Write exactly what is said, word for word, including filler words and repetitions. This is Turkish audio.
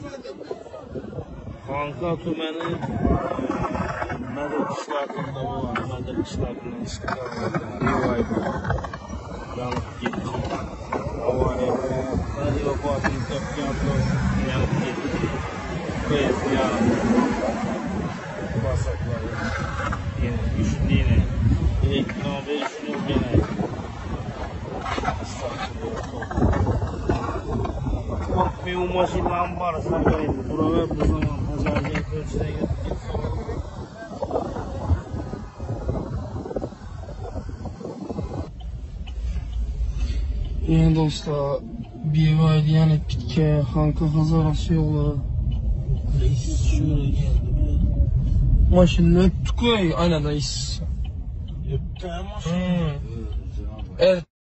Kanka tümeni Mədə qışlarında var, Mədə qışlarından çıxdı. B Y D yanıb getdi. Avariya Mədə evakuasiyonu təpkiyatlı yanıb getdi. Qeyz yanıb. Basakları yine güçlü yine. Elektron ve şunu gene. Korkmuyor maşinlerim var. Sakaydı. Buraya bu zaman pazarcıya ölçüne gittik. Yani dostlar B Y D yani bitki Hanka Hazarası yolları. Reis şöyle geldi. Maşını öptük aynen reis. Öptü maşını. Evet.